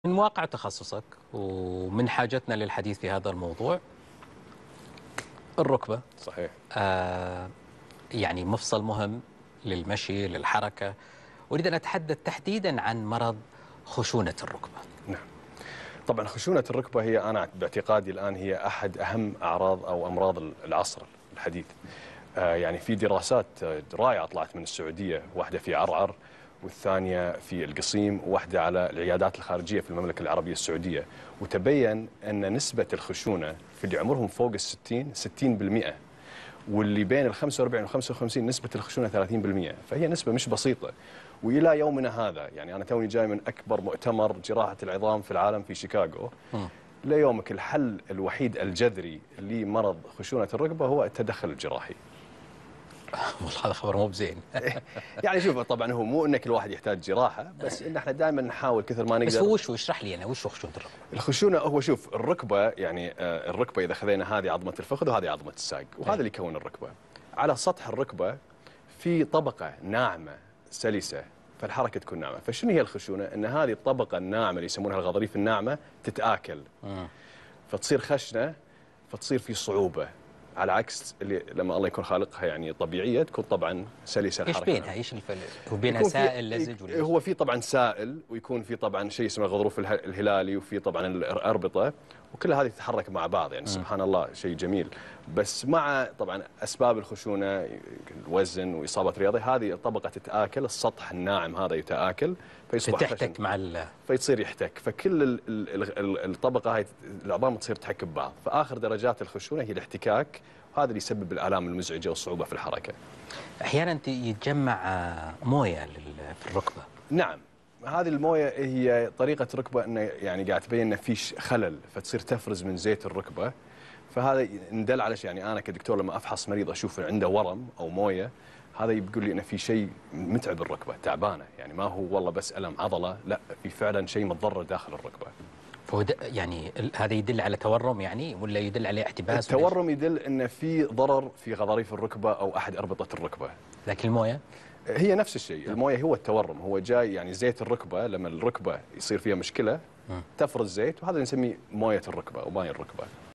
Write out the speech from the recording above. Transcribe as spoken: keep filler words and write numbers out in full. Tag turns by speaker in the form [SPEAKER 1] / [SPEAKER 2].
[SPEAKER 1] من واقع تخصصك ومن حاجتنا للحديث في هذا الموضوع، الركبة
[SPEAKER 2] صحيح.
[SPEAKER 1] آه يعني مفصل مهم للمشي للحركة. أريد أن أتحدث تحديدا عن مرض خشونة الركبة.
[SPEAKER 2] نعم. طبعا خشونة الركبة هي أنا باعتقادي الآن هي أحد أهم أعراض أو أمراض العصر الحديث. آه يعني في دراسات رائعة طلعت من السعودية، واحدة في عرعر والثانية في القصيم وواحدة على العيادات الخارجية في المملكة العربية السعودية، وتبين أن نسبة الخشونة في اللي عمرهم فوق الستين ستين بالمئة، واللي بين ال خمسة وأربعين و خمسة وخمسين نسبة الخشونة ثلاثين بالمئة، فهي نسبة مش بسيطة. وإلى يومنا هذا يعني أنا توني جاي من أكبر مؤتمر جراحة العظام في العالم في شيكاغو. ليومك الحل الوحيد الجذري لمرض خشونة الركبة هو التدخل الجراحي.
[SPEAKER 1] والله هذا خبر مو بزين.
[SPEAKER 2] يعني شوف، طبعا هو مو انك الواحد يحتاج جراحه، بس ان احنا دائما نحاول كثر ما نقدر.
[SPEAKER 1] بس هو وش اشرح لي انا وش خشونة الركبة؟
[SPEAKER 2] الخشونه هو شوف الركبه يعني آه الركبه اذا خذينا هذه عظمه الفخذ وهذه عظمه الساق، وهذا اللي يكون الركبه. على سطح الركبه في طبقه ناعمه سلسه، فالحركه تكون ناعمه. فشنو هي الخشونه؟ ان هذه الطبقه الناعمه اللي يسمونها الغضاريف الناعمه تتاكل، فتصير خشنه، فتصير في صعوبه، على عكس اللي لما الله يكون خالقها يعني طبيعيه تكون طبعا سلسه الحركه.
[SPEAKER 1] ايش بينها؟ ايش الفرق؟ هو بينها سائل لزج ولا
[SPEAKER 2] هو في طبعا سائل، ويكون في طبعا شيء اسمه الغضروف الهلالي، وفي طبعا الاربطه، وكل هذه تتحرك مع بعض يعني. م. سبحان الله شيء جميل. بس مع طبعا اسباب الخشونه، الوزن واصابه رياضي، هذه الطبقه تتاكل، السطح الناعم هذا يتاكل فيصبح
[SPEAKER 1] تحتك مع ال
[SPEAKER 2] فيصير يحتك، فكل ال ال ال الطبقه هاي العظام تصير تحك ببعض، فاخر درجات الخشونه هي الاحتكاك، وهذا اللي يسبب الالام المزعجه والصعوبه في الحركه.
[SPEAKER 1] احيانا يتجمع مويه في الركبه.
[SPEAKER 2] نعم، هذه المويه هي طريقه ركبه انه يعني قاعد تبين انه في خلل، فتصير تفرز من زيت الركبه، فهذا ندل على شيء. يعني انا كدكتور لما افحص مريض اشوف عنده ورم او مويه، هذا يقول لي انه في شيء متعب الركبه، تعبانه، يعني ما هو والله بس الم عضله، لا، في فعلا شيء متضرر داخل الركبه.
[SPEAKER 1] فهو يعني هذا يدل على تورم يعني، ولا يدل على احتباس؟
[SPEAKER 2] التورم يدل ان في ضرر في غضاريف الركبه او احد اربطه الركبه.
[SPEAKER 1] لكن المويه
[SPEAKER 2] هي نفس الشيء، المويه هو التورم، هو جاي يعني زيت الركبه، لما الركبه يصير فيها مشكله تفرز زيت، وهذا نسميه مويه الركبه او ماي الركبه.